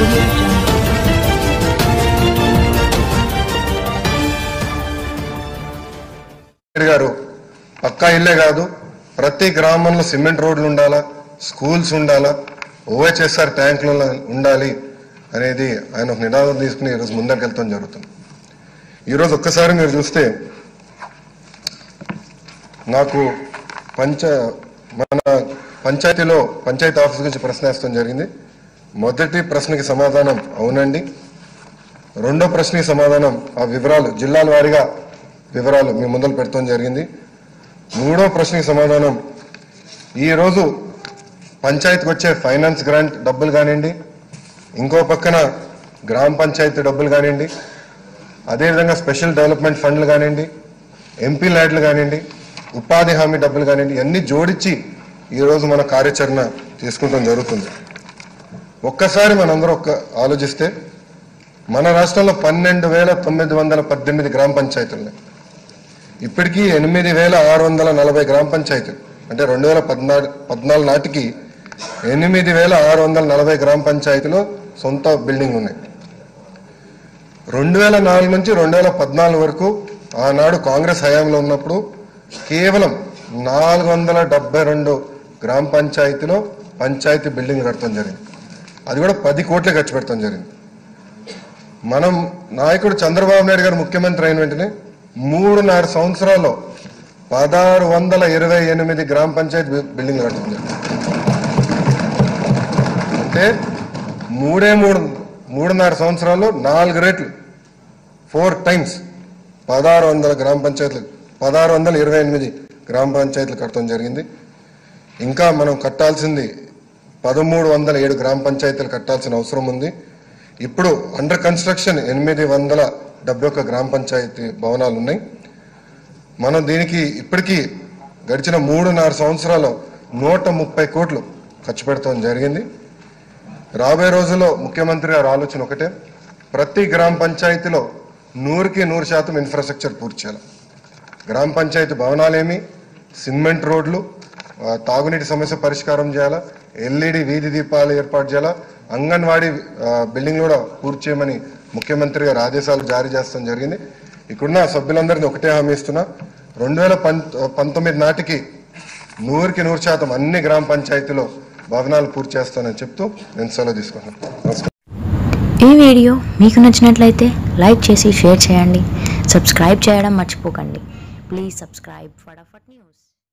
గారు పక్కా ఇల్లే కాదు, ప్రతి గ్రామంలో సిమెంట్ రోడ్లు ఉండాలా, స్కూల్స్ ఉండాలా, ఓహెచ్ఎస్ఆర్ ట్యాంకులు ఉండాలి అనేది ఆయన ఒక నినాదం తీసుకుని ఈరోజు ముందరికి వెళ్తాం జరుగుతుంది. ఈరోజు ఒక్కసారి మీరు చూస్తే నాకు మన పంచాయతీలో పంచాయతీ ఆఫీస్ గురించి ప్రశ్న వేస్తాం జరిగింది. మొదటి ప్రశ్నకి సమాధానం అవునండి, రెండో ప్రశ్నకి సమాధానం ఆ వివరాలు జిల్లాల వారీగా వివరాలు మీ ముందర పెడతాం జరిగింది. మూడో ప్రశ్నకి సమాధానం ఈరోజు పంచాయతీకి వచ్చే ఫైనాన్స్ గ్రాంట్ డబ్బులు కానివ్వండి, ఇంకో పక్కన గ్రామ పంచాయతీ డబ్బులు కానివ్వండి, అదేవిధంగా స్పెషల్ డెవలప్మెంట్ ఫండ్లు కానివ్వండి, ఎంపీ ల్యాడ్లు కానివ్వండి, ఉపాధి హామీ డబ్బులు కానివ్వండి, అన్నీ జోడించి ఈరోజు మన కార్యాచరణ తీసుకుంటాం జరుగుతుంది. ఒక్కసారి మనందరూ ఆలోచిస్తే మన రాష్ట్రంలో 12,918 గ్రామ పంచాయతీలు, ఇప్పటికీ 8,640 గ్రామ పంచాయతీలు, అంటే 2014 నాటికి 8,640 గ్రామ పంచాయతీలో సొంత బిల్డింగ్లు ఉన్నాయి. 2004 నుంచి 2014 వరకు ఆనాడు కాంగ్రెస్ హయాంలో ఉన్నప్పుడు కేవలం 472 గ్రామ పంచాయతీలో పంచాయతీ బిల్డింగ్ కడతాం జరిగింది. అది కూడా 10 కోట్లే ఖర్చు పెడతాం జరిగింది. మనం నాయకుడు చంద్రబాబు నాయుడు గారు ముఖ్యమంత్రి అయిన వెంటనే 3.5 సంవత్సరాల్లో 1628 గ్రామ పంచాయతీ బిల్డింగ్ కడతాం జరిగింది. అంటే 3.5 సంవత్సరాల్లో 4 రెట్లు, 4 టైమ్స్ 1628 గ్రామ పంచాయతీలు కట్టడం జరిగింది. ఇంకా మనం కట్టాల్సింది 1307 గ్రామ పంచాయతీలు కట్టాల్సిన అవసరం ఉంది. ఇప్పుడు అండర్ కన్స్ట్రక్షన్ 871 గ్రామ పంచాయతీ భవనాలు ఉన్నాయి. మనం దీనికి ఇప్పటికీ గడిచిన 3.5 సంవత్సరాలు 130 కోట్లు ఖర్చు పెడతాం జరిగింది. రాబోయే రోజుల్లో ముఖ్యమంత్రి గారి ఆలోచన ఒకటే, ప్రతి గ్రామ పంచాయతీలో 100% ఇన్ఫ్రాస్ట్రక్చర్ పూర్తి చేయాలి. గ్రామ పంచాయతీ భవనాలేమి, సిమెంట్ రోడ్లు, తాగునీటి సమస్య పరిష్కారం చేయాలా, ఎల్ఈడి వీధి దీపాలు ఏర్పాటు చేయాలా, అంగన్వాడీ బిల్డింగ్ కూడా పూర్తి చేయమని ముఖ్యమంత్రి గారు ఆదేశాలు జారీ చేస్తాం జరిగింది. ఇక్కడున్న సభ్యులందరినీ ఒకటే హామీ ఇస్తున్నా, 2019 నాటికి 100% అన్ని గ్రామ పంచాయతీలో భవనాలు పూర్తి చేస్తానని చెప్తూ నేను సెలవు తీసుకున్నాను. నమస్కారం. ఈ వీడియో మీకు నచ్చినట్లయితే లైక్ చేసి షేర్ చేయండి, సబ్స్క్రైబ్ చేయడం మర్చిపోకండి. Please subscribe Fatafat news.